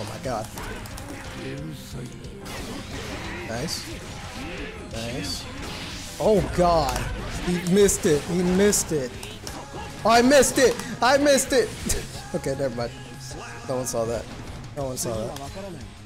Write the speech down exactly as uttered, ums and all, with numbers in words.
Oh my god. Nice. Nice. Oh god. He missed it. He missed it. Oh, I missed it. I missed it. Okay, never mind. No one saw that. No one saw that.